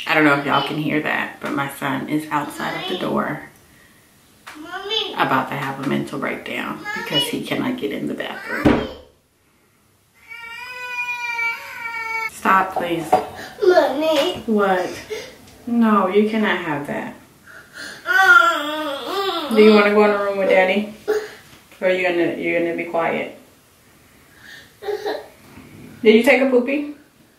I don't know if y'all can hear that, but my son is outside of the door about to have a mental breakdown because he cannot get in the bathroom. Stop, please. Mommy. What? No, you cannot have that. Do you want to go in the room with Daddy? Or are you're gonna be quiet? Did you take a poopy?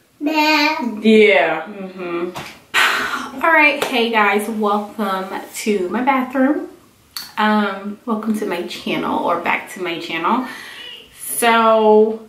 Yeah. All right, hey guys, welcome to my bathroom. Welcome to my channel, or back to my channel. So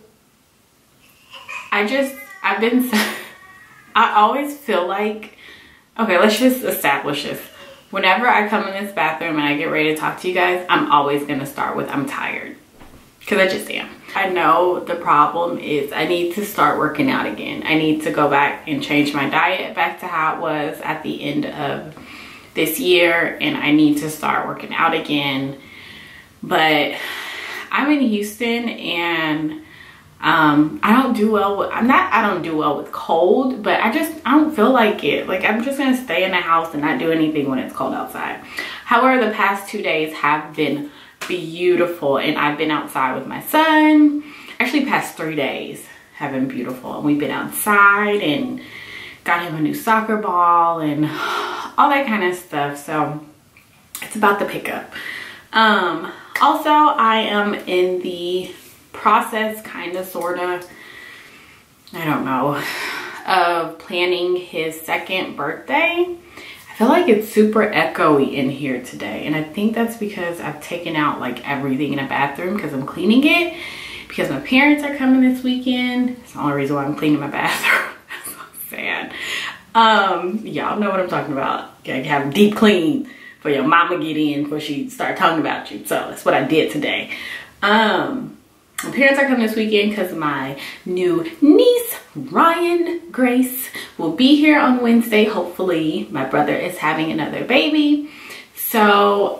I always feel like, okay, let's just establish this. Whenever I come in this bathroom and I get ready to talk to you guys, I'm always gonna start with I'm tired, because I just am. I know the problem is I need to start working out again. I need to go back and change my diet back to how it was at the end of this year, and I need to start working out again. But I'm in Houston, and I don't do well with cold, but I don't feel like it. Like, I'm just gonna stay in the house and not do anything when it's cold outside. However, the past 2 days have been beautiful, and I've been outside with my son. Actually, past 3 days have been beautiful, and we've been outside and got him a new soccer ball and all that kind of stuff. So it's about to pick up. Also, I am in the process, kind of, sort of, I don't know, of planning his 2nd birthday. I feel like it's super echoey in here today, and I think that's because I've taken out like everything in the bathroom because I'm cleaning it, because my parents are coming this weekend. It's the only reason why I'm cleaning my bathroom. That's so sad. Y'all know what I'm talking about. You gotta have a deep clean for your mama get in before she start talking about you. So that's what I did today. My parents are coming this weekend because my new niece, Ryan Grace, will be here on Wednesday. Hopefully, my brother is having another baby. So,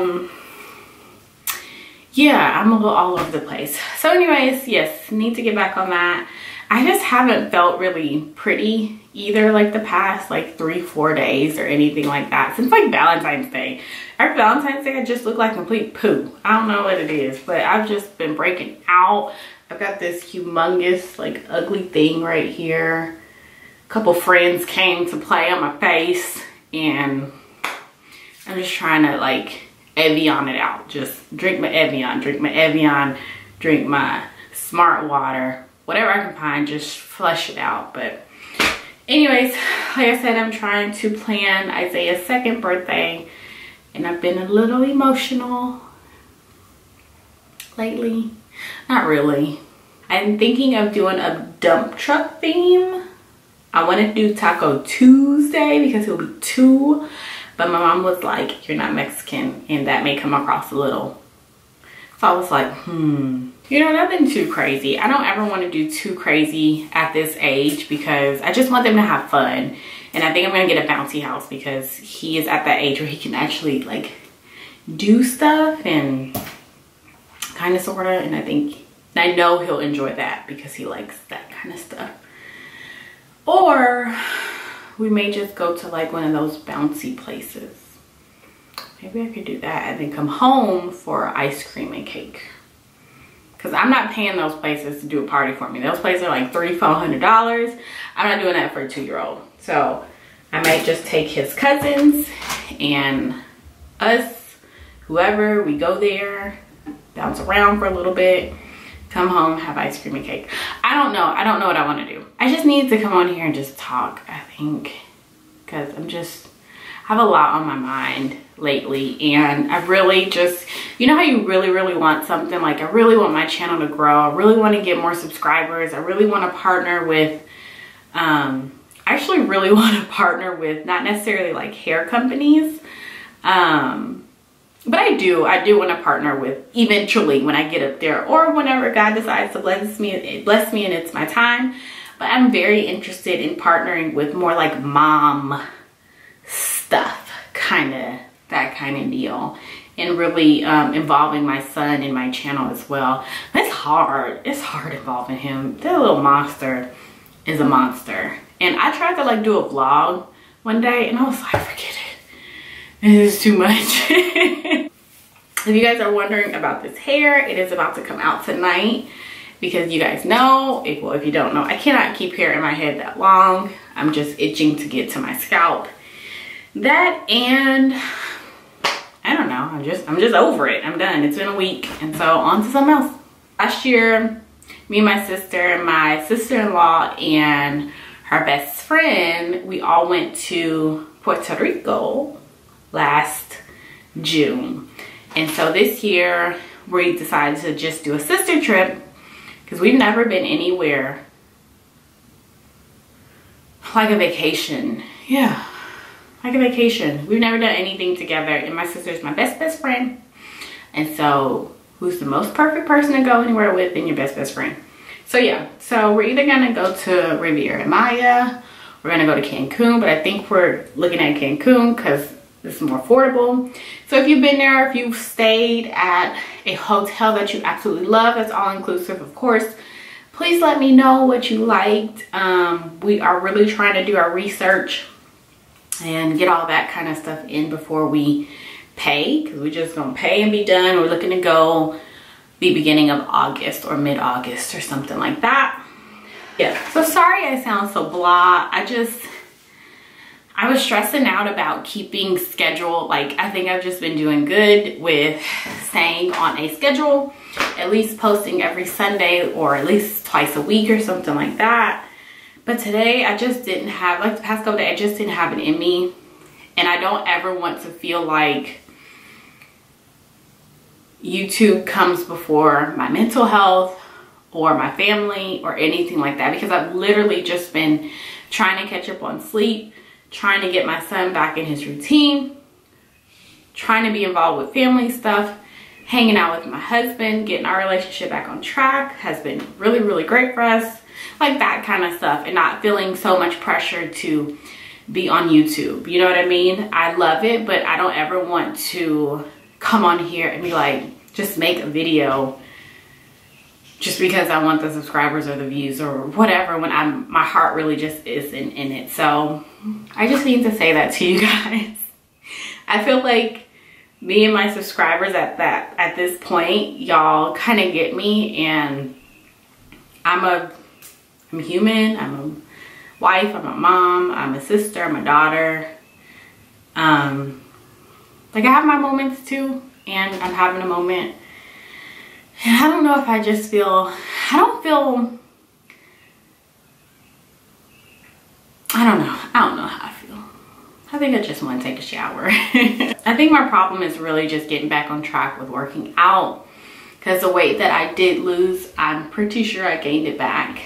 yeah, I'm a little all over the place. So anyways, yes, need to get back on that. I just haven't felt really pretty either, like the past like 3-4 days or anything like that since like Valentine's Day. After Valentine's Day, I just look like complete poo. I don't know what it is, but I've just been breaking out. I've got this humongous like ugly thing right here. A couple friends came to play on my face, and I'm just trying to like Evian it out. Just drink my Evian, drink my Evian, drink my Smart Water. Whatever I can find, just flush it out. But anyways, like I said, I'm trying to plan Isaiah's 2nd birthday, and I've been a little emotional lately. Not really. I'm thinking of doing a dump truck theme. I want to do Taco Tuesday because it'll be 2, but my mom was like, you're not Mexican, and that may come across a little. So I was like, you know, nothing too crazy. I don't ever want to do too crazy at this age because I just want them to have fun. And I think I'm going to get a bouncy house because he is at that age where he can actually like do stuff and kind of, sort of. And I know he'll enjoy that because he likes that kind of stuff. Or we may just go to like one of those bouncy places. Maybe I could do that and then come home for ice cream and cake. Because I'm not paying those places to do a party for me. Those places are like $300-400. I'm not doing that for a 2-year-old. So I might just take his cousins and us, whoever, we go there, bounce around for a little bit, come home, have ice cream and cake. I don't know. I don't know what I want to do. I just need to come on here and just talk, I think. Because I have a lot on my mind lately, and I really just, you know how you really want something, like I really want my channel to grow, I really want to get more subscribers, I really want to partner with I actually really want to partner with not necessarily like hair companies, but I do want to partner with eventually when I get up there, or whenever God decides to bless me and it's my time. But I'm very interested in partnering with more like mom stuff, that kind of deal, and really involving my son in my channel as well. But it's hard involving him. That little monster is a monster. And I tried to like do a vlog one day and I was like, forget it. It is too much. If you guys are wondering about this hair, it is about to come out tonight because you guys know, well, if you don't know, I cannot keep hair in my head that long. I'm just itching to get to my scalp. That and I don't know, I'm just over it. I'm done. It's been a week, and so on to something else. Last year, me and my sister-in-law, and her best friend, we all went to Puerto Rico last June. And so this year, we decided to just do a sister trip because we've never been anywhere like a vacation. Yeah, like a vacation. We've never done anything together, and my sister's my best friend. And so who's the most perfect person to go anywhere with than your best friend? So yeah, so we're either gonna go to Riviera Maya, we're gonna go to Cancun, but I think we're looking at Cancun because it's more affordable. So if you've been there, if you've stayed at a hotel that you absolutely love, that's all inclusive, of course, please let me know what you liked. We are really trying to do our research and get all that kind of stuff in before we pay, because we're just gonna pay and be done. We're looking to go the beginning of August or mid-August or something like that. Yeah, so sorry I sound so blah. I was stressing out about keeping schedule. Like, I think I've just been doing good with staying on a schedule, at least posting every Sunday or at least twice a week or something like that. But today I just didn't have, like the past couple days, I just didn't have it in me. And I don't ever want to feel like YouTube comes before my mental health or my family or anything like that, because I've literally just been trying to catch up on sleep, trying to get my son back in his routine, trying to be involved with family stuff, hanging out with my husband, getting our relationship back on track has been really, really great for us. Like that kind of stuff, and not feeling so much pressure to be on YouTube. You know what I mean? I love it, but I don't ever want to come on here and be like, just make a video just because I want the subscribers or the views or whatever, when my heart really just isn't in it. So I just need to say that to you guys. I feel like me and my subscribers at this point, y'all kind of get me, and I'm human. I'm a wife, I'm a mom, I'm a sister, I'm a daughter. Like, I have my moments too, and I'm having a moment. And I don't know if I just feel, I don't know how I feel. I think I just want to take a shower. I think my problem is really just getting back on track with working out, because the weight that I did lose, I'm pretty sure I gained it back.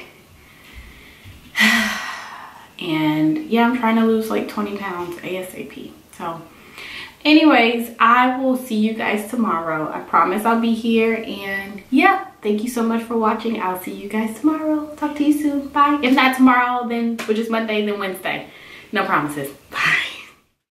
And yeah, I'm trying to lose like 20 pounds ASAP. So anyways, I will see you guys tomorrow. I promise I'll be here. And yeah, thank you so much for watching. I'll see you guys tomorrow. Talk to you soon. Bye. If not tomorrow, then which is Monday, then Wednesday. No promises.